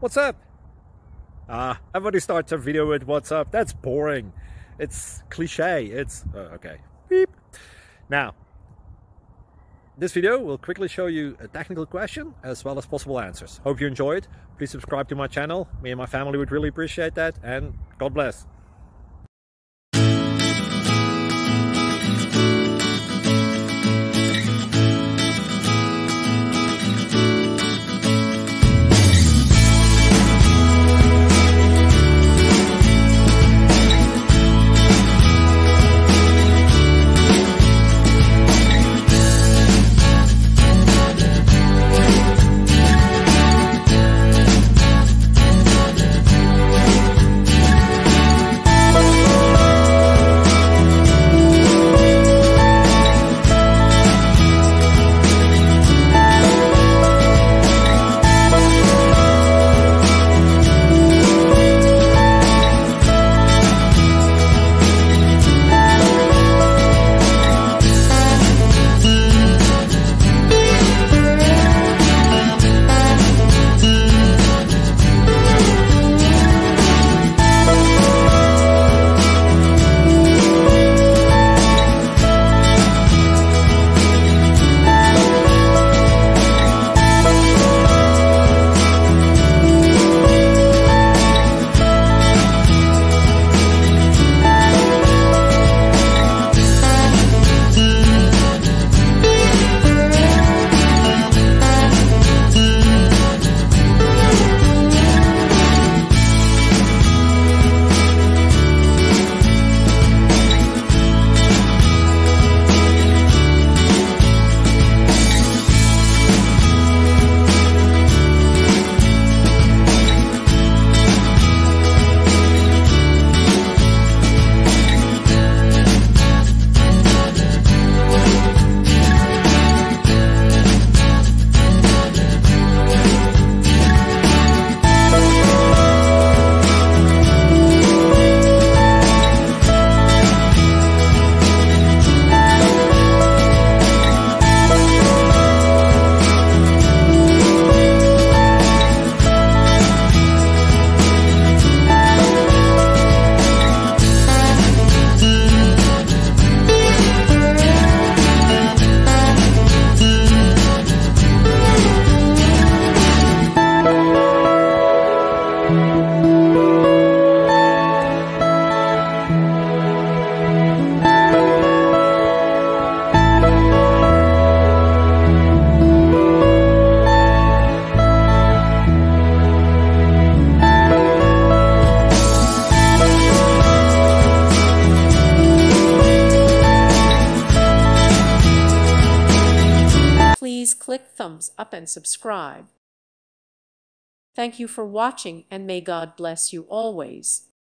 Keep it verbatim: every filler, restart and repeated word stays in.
What's up? Ah, everybody starts a video with what's up. That's boring. It's cliche. It's uh, okay. Beep. Now, this video will quickly show you a technical question as well as possible answers. Hope you enjoyed. Please subscribe to my channel. Me and my family would really appreciate that, and God bless. Please click thumbs up and subscribe. Thank you for watching, and may God bless you always.